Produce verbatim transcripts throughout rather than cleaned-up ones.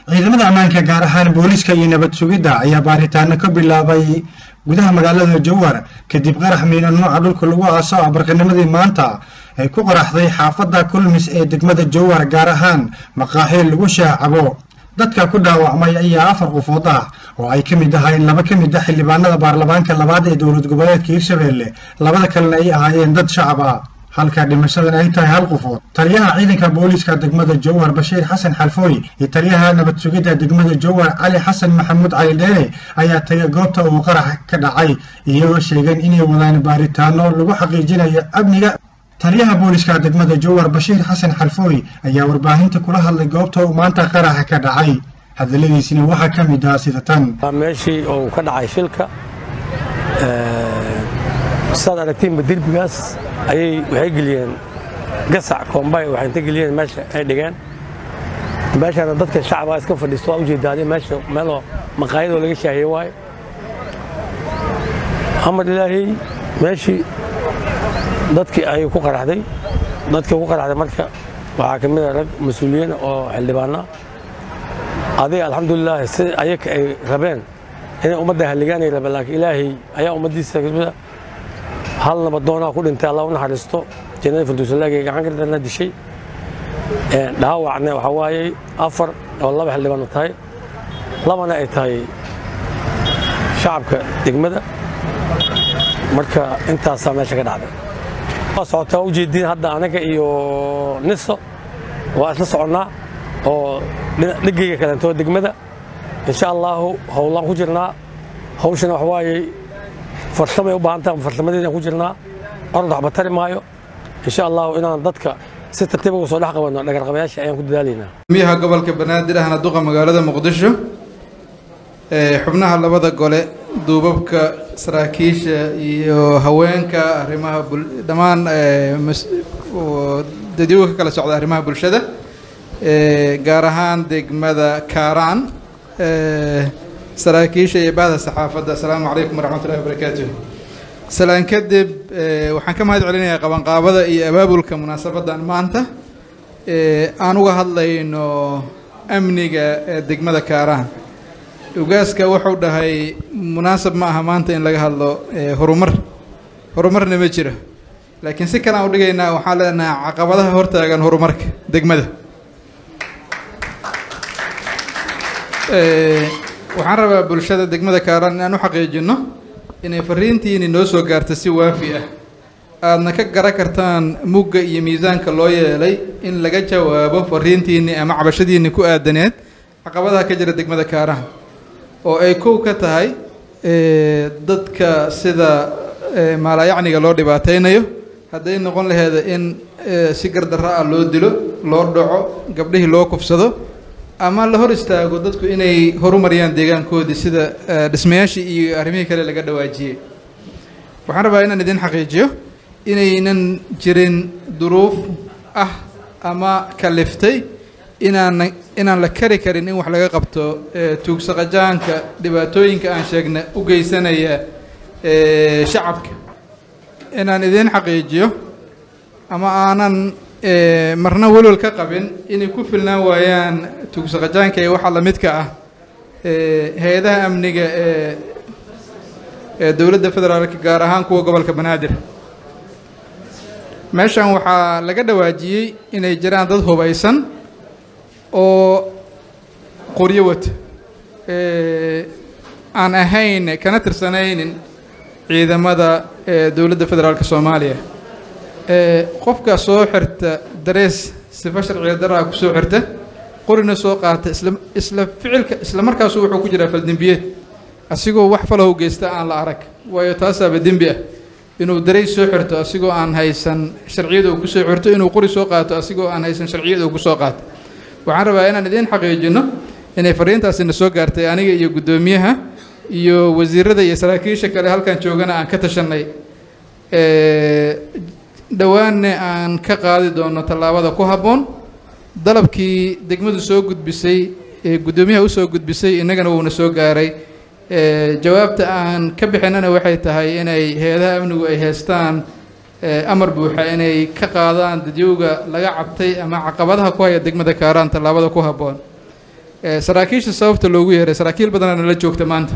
ciidamada ammaanka gaar ahaan booliska iyo nabad sugidda ayaa baaritaano ka bilaabay gudaha magaalada Jowhar kadib qarax miino nooca dhulka lagu aaso abarqanimadii maanta ay ku qaraxday xaafadda Kulmis ee degmada Jowhar gaar ahaan maqaaxiil lagu shaacabo dadka ku dhaawacmay ayaa afar qofood ah oo ay kamid ahaayeen laba kamid ah xildhibaanada baarlamaanka labaad ee dowlad goboleedka Hirshabelle labada kalena ay ahaayeen dad shacab ah halka dhimashadan ay tahay hal qofood taliyaha ciidanka booliska degmada Jowhar Bashiir Xasan Xalfooy iyo taliyaha nabad sugidda degmada Jowhar Ali Xasan Maxamuud Cali Dheere ayaa tagay goobta uu qarax ka dhacay iyagoo sheegay inay wadaan baaritaano lagu xaqiijinayo amniga taliyaha booliska degmada Jowhar Bashiir Xasan Xalfooy ayaa warbaahinta kula hadlay goobta uu maanta qarax ka dhacay hadaladiisina waxa kamid ah sida tan meeshii oo ka dhacay shilka ee sad aragtiin dirbigaas ayay waxay geliyeen gasac kombay waxay inta geliyeen meesha ay dhigaan meeshana dadka shacabka iska fadhiisto oo u jeedaaday meesha meel maqaayad oo laga shaaheeyay way amar ilaahi meeshii dadkii ay ku qaraxday dadkii ku qaraxday marka waxa kamid ah rag mas'uuliyiin oo xildhibaana aday alxamdulillah si ayaka ay rabeen inay ummadda haligaan ay rabeen laakiin ilaahi ayaa ummadiisa hal nabad doona ku dhintay Allah u naxariisto jannada firdawsalaaga gacan ka dana dishay ee dhaawacna waxa waaye afar oo laba xildhibaan tahay labana ay tahay shacabka degmada marka intaas meesha ka dhacday socota u jeedin hadda anaga iyo niso waa isla soconaa oo dhigayga kale intoo degmada insha Allah howlan ku jirnaa hawshana wax waaye farsamo u baahan tahay farsamadeenna ku jirnaa qordo waxba tari maayo insha Allah inaan dadka si tartiib ah soo dhaxqabano dhagar qabayaasha ayaan ku dadaaleynaa miyaha gobolka Banaadir ahna duqa magaalada Muqdisho ee xubnaha labada gole duubabka saraakiisha iyo haweenka arrimaha dhamaan dadweynaha kala socda arrimaha bulshada ee gaar ahaan degmada Kaaraan ee saraakiisha iyo baahda saxaafadda assalaamu calaykum waraxmatullaahi wabarakaatuh salaan kadib waxaan ka mahad celinayaa qabanqaabada iyo abaabulka munaasabadan maanta ee aan uga hadlayno amniga ee degmada Kaaraan ugaaska wuxuu dhahay munaasab ma aha maanta in laga hadlo horumar horumarna ma jiro laakiin si kale aan u dhigaynaa waxaan leenahay caqabadaha hortaagan horumarka degmada ee waxaan rabaa bulshada degmada Kaaraan inaan u xaqiijino inay fariintiini noo soo gaarto si waafi ah aadna ka garan kartaan mugga iyo miisaanka loo yeelay in laga jawaabo fariintiini ama cabashadiini ku aadaneed caqabadaha ka jira degmada Kaaraan oo ay kow ka tahay ee dadka sida maalayacniga loo dhibaateynayo haday noqon lahayd in si gardarro ah loo dilo loo dhaco gabdhihii loo kufsado ama la hor istaago dadku inay horumariyaan deegaankoodii sida dhismayaashii iyo arrimihii kale laga dhawaajiyay waxaan rabaa inaan idin xaqiijiyo inaynan jirin duruuf ah ama kaliftay inaan inaan la kari karin in wax laga qabto tuugsaqajaanka dhibaatooyinka aan sheegnay u geysanaya ee shacabka inaan idin xaqiijiyo ama aanan marna walwal ka qabin inay ku filnaan waayaan tuugsaqajaanka ee waxa la midka ah ee hay'adaha amniga ee ee dawladda federaalka gaar ahaan kuwa gobolka Banaadir meeshan waxaa laga dhawaajiyay inay jiraan dad hubaysan oo qoryo wata ee aan ahayn kana tirsanaynin ciidamada ee dawladda federaalka Soomaaliya ee qofka soo xirta darees sifa sharci darro ku soo xirta qorina soo qaata isla isla ficilka isla markaas wuxuu ku jiraa faldambiyeed asigoo wax falaw geysta aan la arag waayo taasaba dambi ah inuu darees soo xirto asigoo aan haysan sharciyada uu ku soo xirto inuu qori soo qaato asigoo aan haysan sharciyada uu ku soo qaato waxaan rabaa inaan idin xaqiijino inay fariintaasina soo gaartay aniga iyo gudoomiyaha iyo wasiirada iyo saraakiisha kale halkan joogana aan ka tashanay ee dhawaanna aan ka qaadi doono tallaabada ku habboon dalabkii degmadu soo gudbisay ee gudoomiyaha u soo gudbisay inagana wuuna soo gaaray ee jawaabta aan ka bixinana waxay tahay inay hay'adaha amnigu ay haystaan amar buuxa inay ka qaadaan dadweynaha laga cabtay ama caqabadaha ku haya degmada Kaaraan tallaabada ku habboon saraakiisha sababta loogu yeeray saraakiil badanana la joogta maanta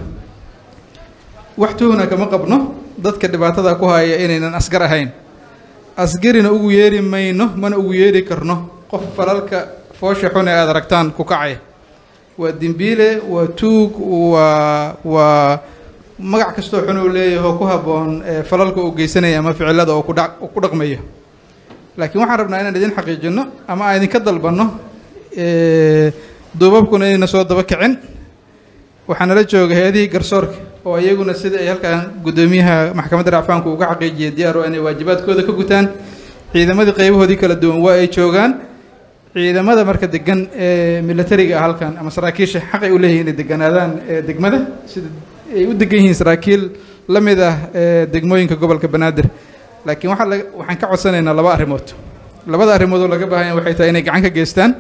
wax tuhuna kama qabno dadka dhibaatada ku haya inaynan asgar ahayn asgarina ugu yeeri mayno mana ugu yeeri karno qof falalka foosha xun ee aad aragtaan ku kacaya waa dembiile waa tuug waa waa magac kastoo xun uu leeyahay oo ku habboon falalka uu geysanaya ama ficilada oo ku dhaqmayo laakiin waxaan rabnaa inaan idin xaqiijino ama aan idinka dalbanno duubabkuna inayna soo daba kicin waxaa nala jooga hay-adihii garsoorka oo iyaguna sida ay halkan guddoomiyaha maxkamadda racfaanku uga xaqiijiyay diyaar oo inay waajibaadkooda ka gutaan ciidamadii qaybahoodii kala duwan waa ay joogaan ciidamada marka degan ee militariga ah halkan ama saraakiisha xaq ay u leeyihiin inay deganaadaan degmada sida ay u degan yihiin saraakiil la mid ah degmooyinka gobolka banaadir laakiin waxaa laga waxaan ka codsanaynaa laba arrimood labada arrimood oo laga baahan yahay waxay tahay inay gacan ka geystaan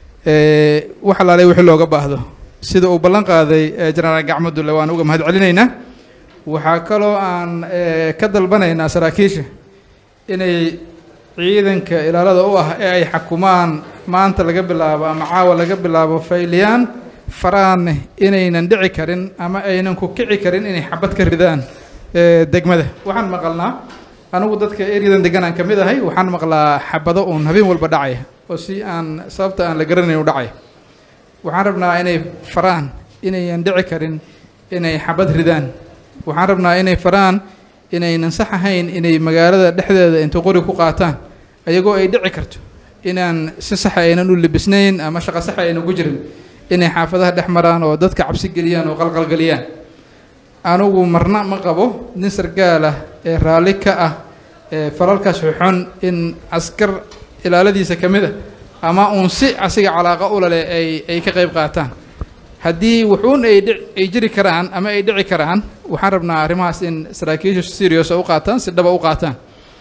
wax alaalay wixii looga baahdo sida uu ballan qaaday jenaraal gacmadulle waan uga mahad celinaynaa waxaa kaloo aan ka dalbanaynaa saraakiisha inay ciidanka ilaalada u ah ee ay xakumaan maanta laga bilaabo ama caawa laga bilaabo fayliyaan faraan inaynan dhici karin ama aynan ku kici karin inay xabad ka ridaan degmada waxaan maqalnaa anigu dadka eryadan deganaan ka mid ahay waxaan maqlaa xabado uun habeen walba dhacaya oo si aan sababta aan la garanayn u dhacaya waxaan rabnaa inay faraan inayan dhici karin inay xabad ridaan waxaan rabnaa inay faraan inaynan sax ahayn inay magaalada dhexdeeda inta qori ku qaataan ayagoo ay dhici karto inaan si saxa aynan u libisnayn ama shaqo saxa aynan ku jirin inay xaafadaha dhex maraan oo dadka cabsi geliyaan oo qalqalgeliyaan anigu marna ma qabo nin sargaal ah ee raalli ka ah ee falalkaas xun in askar ilaaladiisa ka mid ah ama uun si asiga calaaqa u leh ay ay ka qayb qaataan haddii wuxuun ay ay jiri karaan ama ay dhici karaan waxaan rabnaa arrimahaas in saraakiisha serious u qaataan si dhaba u qaataan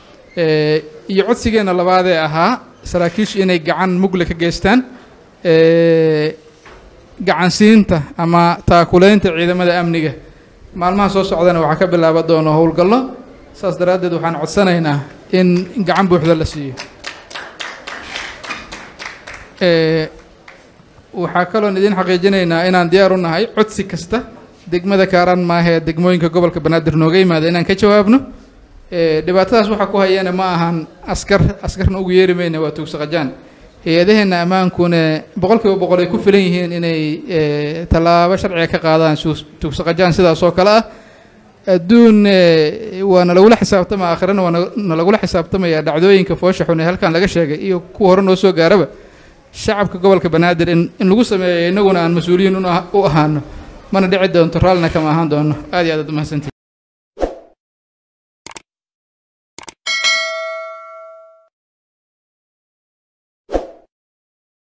iyo codsigeena labaadee ahaa saraakiishu inay gacan mugle ka geystaan gacansiinta ama taakulaynta ciidamada amniga maalmaha soo socdana waxaa ka bilaaba doono howlgallo saas daraaddeed waxaan codsanaynaa in gacan buuxda la siiyo waxaa kaloon idin xaqiijinaynaa inaan diyaar u nahay codsi kasta degmada Kaaraan maahe degmooyinka gobolka Banaadir nooga yimaada inaan ka jawaabno dhibaatadaas waxa ku hayana ma ahan askar askarna ugu yeeri mayna waa tuugsaqajaan hay-adaheena ammaankuna boqolkiiba boqol ay ku filan yihiin inay tallaabo sharciga ka qaadaan tuugsaqajaan sidaas oo kale ah adduun waana lagula xisaabtama aakhirana waana lagula xisaabtamaya dhacdooyinka foosha xun ee halkan laga sheegay iyo kuwa hore noo soo gaaraba shacabka gobolka Banaadir in in lagu sameeyo inaguna aan mas'uuliyiin u ahaano mana dhici doonto raalna kama ahaan doono aad iyo aad u mahadsantiin